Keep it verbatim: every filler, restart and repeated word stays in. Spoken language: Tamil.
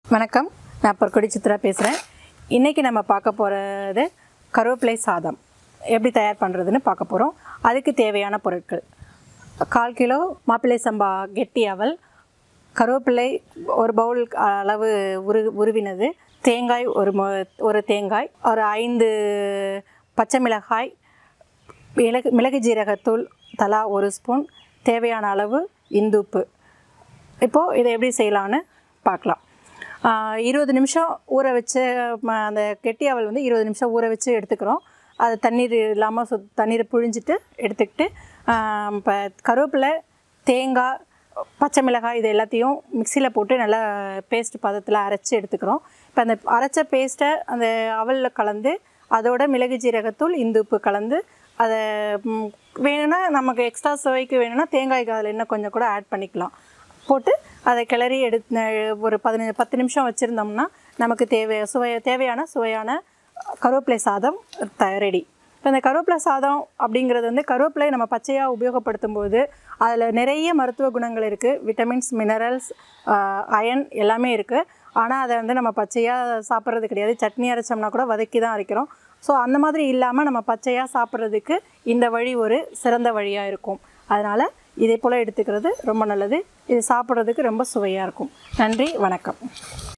வணக்கம், நான் பொற்கொடி சித்ரா பேசுகிறேன். இன்றைக்கி நம்ம பார்க்க போகிறது கருவேப்பிலை சாதம் எப்படி தயார் பண்ணுறதுன்னு பார்க்க போகிறோம். அதுக்கு தேவையான பொருட்கள்: கால் கிலோ மாப்பிள்ளை சம்பா கெட்டி அவல், கருவேப்பிலை ஒரு பவுல் அளவு உரு உருவினது, தேங்காய் ஒரு மொ ஒரு தேங்காய், ஒரு ஐந்து பச்சை மிளகாய், மிளகு மிளகு ஜீரகத்தூள் தலா ஒரு ஸ்பூன், தேவையான அளவு இந்துப்பு. இப்போது இதை எப்படி செய்யலான்னு பார்க்கலாம். இருபது நிமிஷம் ஊற வச்சு அந்த கெட்டி அவல் வந்து இருபது நிமிஷம் ஊற வச்சு எடுத்துக்கிறோம். அது தண்ணீர் இல்லாமல் சு தண்ணீரை புழிஞ்சிட்டு எடுத்துக்கிட்டு இப்போ கருவேப்பிலை, தேங்காய், பச்சை மிளகாய் இது எல்லாத்தையும் மிக்சியில் போட்டு நல்லா பேஸ்ட் பதத்தில் அரைச்சி எடுத்துக்கிறோம். இப்போ அந்த அரைச்ச பேஸ்ட்டை அந்த அவலில் கலந்து அதோட மிளகு ஜீரகத்தூள் இந்துப்பு கலந்து அதை வேணும்னா நமக்கு எக்ஸ்ட்ரா சுவைக்கு வேணும்னா தேங்காய்க்கு அதில் இன்னும் கொஞ்சம் கூட ஆட் பண்ணிக்கலாம். போட்டு அதை கிளறி எடுத்து ஒரு பதினஞ்சு பத்து நிமிஷம் வச்சுருந்தோம்னா நமக்கு தேவை சுவை தேவையான சுவையான கருவேப்பிலை சாதம் த ரெடி. இப்போ இந்த கருவேப்பிலை சாதம் அப்படிங்கிறது வந்து கருவேப்பிலை நம்ம பச்சையாக உபயோகப்படுத்தும் போது அதில் நிறைய மருத்துவ குணங்கள் இருக்குது. விட்டமின்ஸ், மினரல்ஸ், அயன் எல்லாமே இருக்குது. ஆனால் அதை வந்து நம்ம பச்சையாக சாப்பிட்றது கிடையாது. சட்னி அரைச்சோம்னா கூட வதக்கி தான் அரைக்கிறோம். ஸோ அந்த மாதிரி இல்லாமல் நம்ம பச்சையாக சாப்பிட்றதுக்கு இந்த வழி ஒரு சிறந்த வழியாக இருக்கும். அதனால் இதே போல் எடுத்துக்கிறது ரொம்ப நல்லது. இது சாப்பிட்றதுக்கு ரொம்ப சுவையாக இருக்கும். நன்றி, வணக்கம்.